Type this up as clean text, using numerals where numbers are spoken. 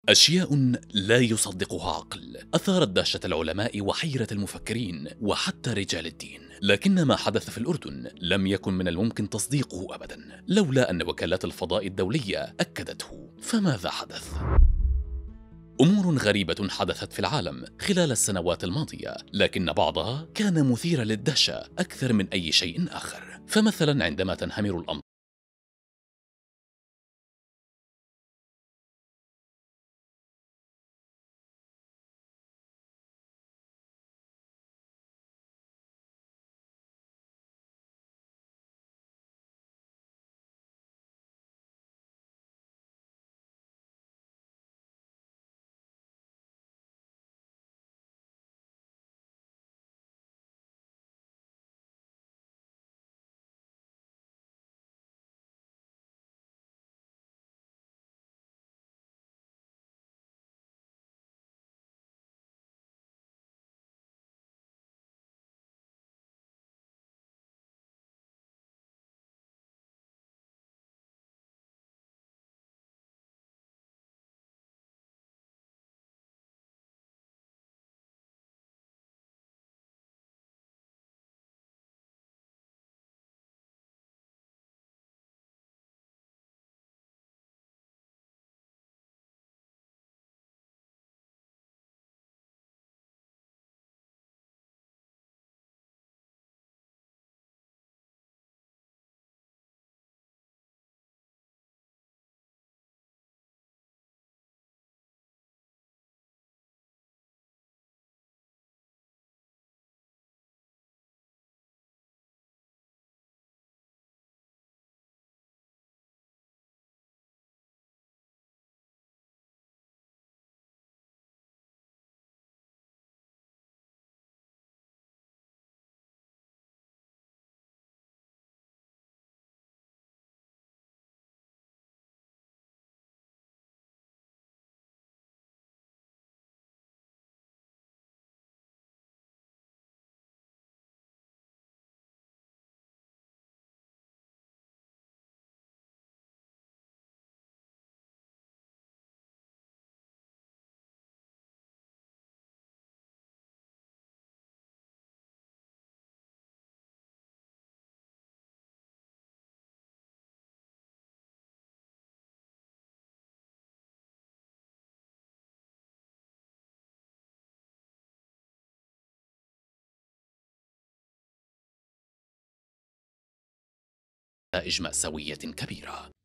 أشياء لا يصدقها عقل أثارت دهشة العلماء وحيرة المفكرين وحتى رجال الدين، لكن ما حدث في الأردن لم يكن من الممكن تصديقه أبدا لولا أن وكالات الفضاء الدولية أكدته. فماذا حدث؟ أمور غريبة حدثت في العالم خلال السنوات الماضية، لكن بعضها كان مثيرا للدهشة أكثر من أي شيء آخر. فمثلا عندما تنهمر الأمطار نتائج مأساوية كبيرة.